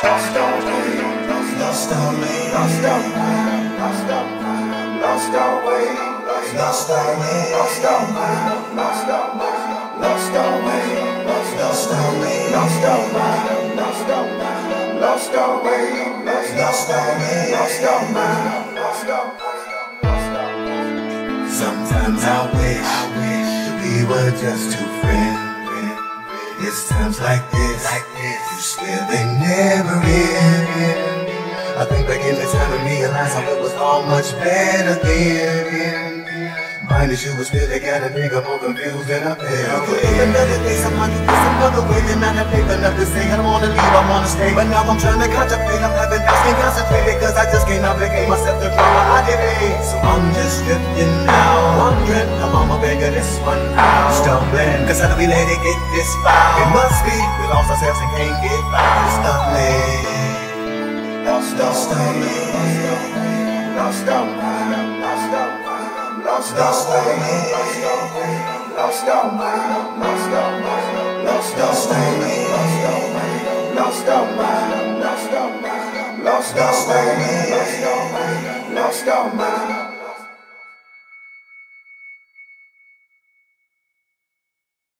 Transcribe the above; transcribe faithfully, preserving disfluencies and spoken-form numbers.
lost our way, lost our way, lost our mind, lost our mind, lost our way, lost our way, lost our mind, lost our mind, lost our way, lost our way, lost our mind, lost our mind, lost our way, lost our way, lost our mind, lost our mind. Sometimes I wish, I wish that we were just two friends. It's times like this, like this, you swear they never end. I think back in the time and realize how it was all much better then. Mind is you was really got a nigga more confused than I felt. But in another day, someone you get some other way, then I have faith enough to say I don't wanna leave, I wanna stay. But now I'm trying to contemplate, I'm having doubts, can't concentrate because I just can't obligate myself to grow what I did. So I'm just drifting now, wondering how I'ma figure this one out. Stumbling, cause how do we let it get this far? It must be we lost ourselves and can't get by. Stumbling, lost, lost, stumbling, lost, stumbling, lost, stumbling. Lost our way, lost our mind, lost our mind, lost our way, lost our mind, lost our mind, lost our way, lost our mind, lost our mind, lost our mind.